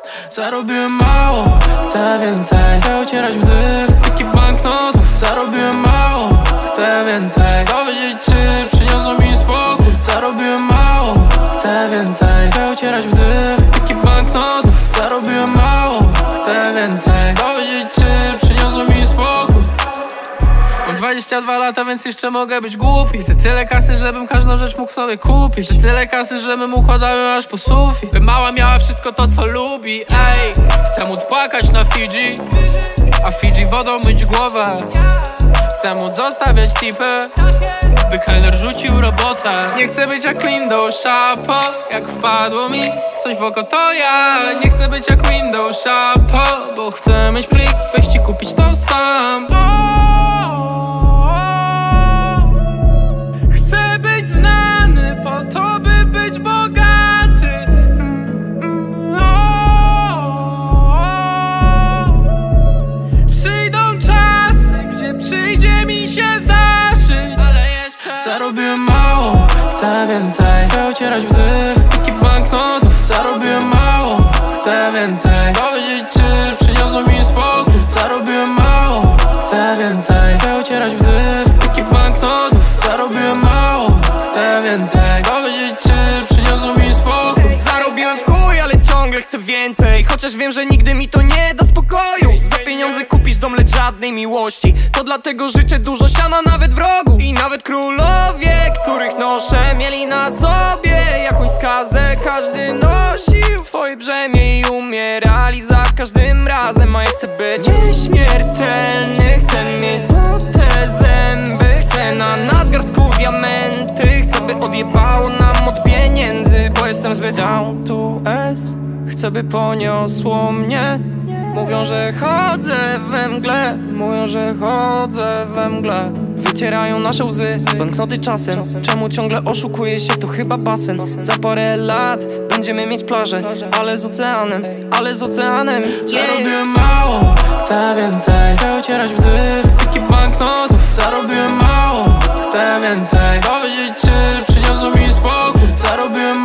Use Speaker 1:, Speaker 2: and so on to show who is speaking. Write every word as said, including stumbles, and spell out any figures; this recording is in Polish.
Speaker 1: Zarobiłem mało, chcę więcej. Chcę ocierać łzy w pliki banknotów. Zarobiłem mało, chcę więcej. Powiedzieć, czy przyniosło mi spokój. Zarobiłem mało, chcę więcej. Chcę ocierać łzy w pliki banknotów. Zarobiłem mało, chcę więcej. Powiedzieć, czy przyniosło mi spokój. Mam dwadzieścia dwa lata, więc jeszcze mogę być głupi. Chcę tyle kasy, żebym każdą rzecz mógł sobie kupić. Chcę tyle kasy, żebym układał ją aż po sufit. By mała miała wszystko to, co lubi. Ej, chcę móc płakać na Fidżi, a w Fidżi wodą myć głowę. Chcę móc zostawiać tipy, by kelner rzucił robotę. Nie chcę być jak Windows Shopper. Jak wpadło mi coś w oko, to ja. Nie chcę być jak Windows Shopper, bo chcę mieć plik, wejść i kupić to sam. Chcę być znany po to, by być bogaty. Przyjdą czasy, gdzie przyjdzie mi się zaszyć. Ale jeszcze zarobiłem mało, chcę więcej. Chcę ocierać łzy w pliki banknotów. Zarobiłem mało, chcę więcej. Powiedzieć, czy przyniosło mi spokój. Zarobiłem mało, chcę więcej. Chcę ocierać łzy w pliki banknotów. Zarobiłem mało, chcę więcej. Powiedzieć, czy przyniosło mi spokój.
Speaker 2: Zarobiłem w chuj, ale ciągle chcę więcej. Chociaż wiem, że nigdy mi to nie da spokoju. Za pieniądze kupisz dom, lecz żadnej miłości. To dlatego życzę dużo siana nawet wrogu. I nawet królowie, których noszę, mieli na sobie jakąś skazę. Każdy nosił swoje brzemię i umierali za każdym razem. A ja chcę być nieśmiertelny. Chcę mieć złote zęby. Chcę na nadgarstku diamenty. Chcę, by odjebało nam od pieniędzy, bo jestem zbyt down to earth. Chcę, by poniosło mnie. Mówią, że chodzę we mgle. Mówią, że chodzę we mgle. Wycierają nasze łzy, banknoty czasem. Czemu ciągle oszukuje się, to chyba basen. Za parę lat będziemy mieć plażę, ale z oceanem, ale z oceanem.
Speaker 1: Zarobiłem mało, chcę więcej. Chcę ocierać łzy w pliki banknotów. Zarobiłem mało, chcę więcej. Powiedzieć, czy przyniosło mi spokój. Zarobiłem